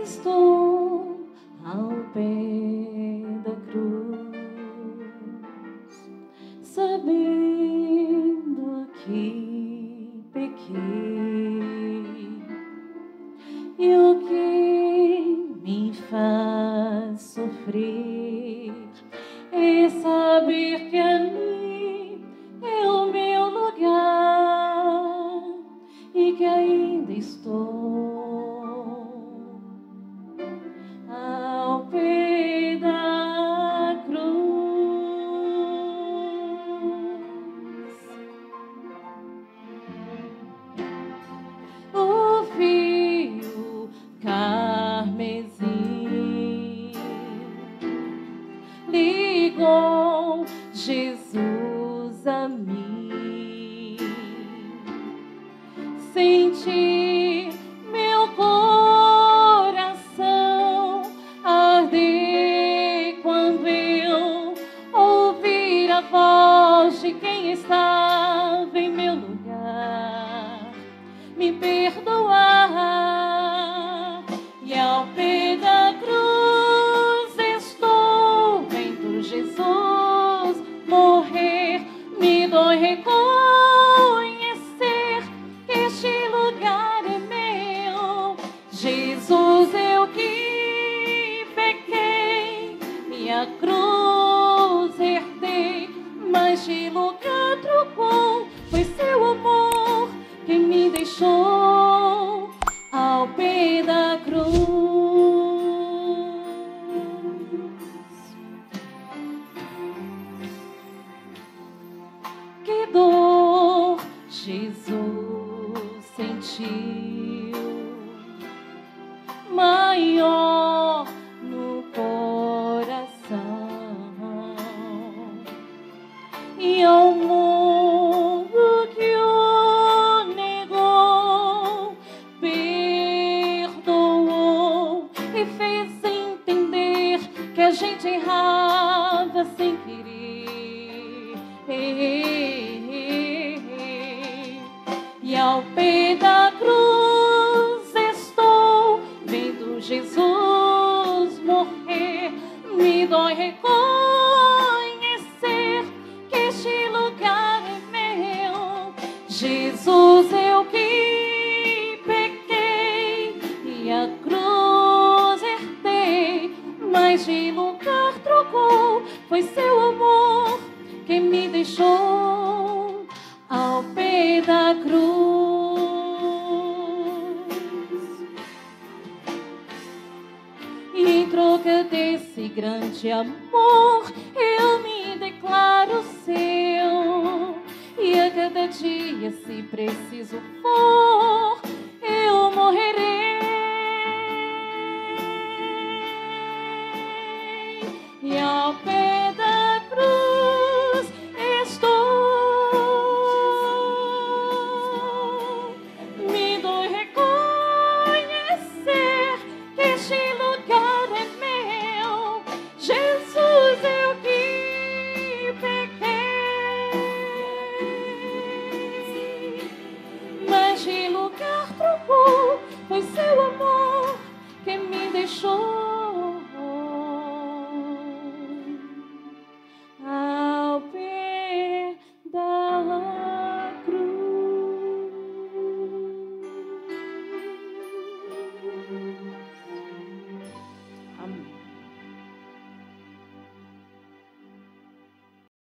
estou ao pé da cruz, sabendo que pequei, e o que me faz sofrer é saber que ali é o meu lugar e que ainda estou ao pé da cruz. O fio carmesim ligou Jesus a mim. Senti meu coração arder quando eu ouvir a voz de quem estava em meu lugar me perdoar. E ao pé da cruz estou vendo Jesus morrer. Me dói reconhecer que este lugar é meu. Jesus, eu que pequei, minha cruz herdei, mas de lugar trocou. Foi seu amor quem me deixou ao pé da cruz. Que dor Jesus sentiu, maior no coração, e ao mundo que o negou, perdoou e fez entender que a gente errava sem querer. E ao pé da cruz estou vendo Jesus morrer. Me dói reconhecer que este lugar é meu. Jesus, eu que pequei e a cruz herdei, mas de lugar trocou. Foi seu amor quem me deixou ao pé da cruz. E em troca desse grande amor, eu me declaro seu. E a cada dia, se preciso for, eu morrerei. E ao pé da cruz estou. Me dói reconhecer que este lugar é meu. Jesus, eu que pequei, mas de lugar trocou. Foi seu amor quem me deixou